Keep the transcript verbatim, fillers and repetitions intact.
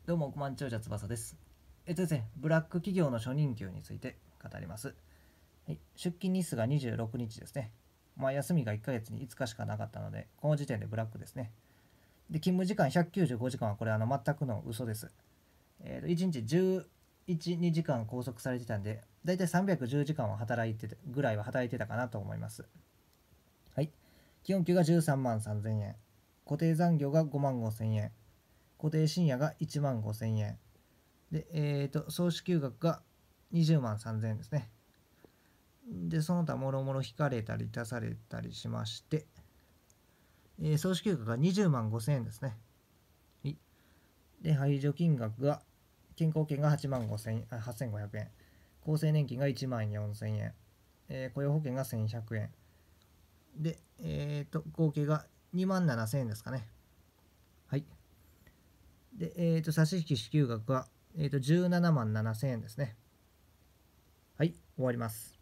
どうも、億万長者翼です。えっとですね、ブラック企業の初任給について語ります。はい、出勤日数がにじゅうろくにちですね。まあ、休みがいっかげつにいつかしかなかったので、この時点でブラックですね。で、勤務時間ひゃくきゅうじゅうごじかんはこれあの全くの嘘です。えー、といちにちじゅういち、にじかん拘束されてたんで、だいたいさんびゃくじゅうじかんは働いててぐらいは働いてたかなと思います。はい。基本給がじゅうさんまんさんぜんえん。固定残業がごまんごせんえん。固定深夜がいちまんごせんえん。で、えっ、と、総支給額がにじゅうまんさんぜんえんですね。で、その他もろもろ引かれたり足されたりしまして、えー、総支給額がにじゅうまんごせんえんですね。はい。で、排除金額が、健康保険がはちまんごせん、はっせんごひゃくえん、厚生年金がいちまんよんせんえん、えー、雇用保険がせんひゃくえん、で、えっ、と、合計がにまんななせんえんですかね。はい。で、えっ、と、差し引き支給額は、えっ、と、じゅうななまんななせんえんですね。はい、終わります。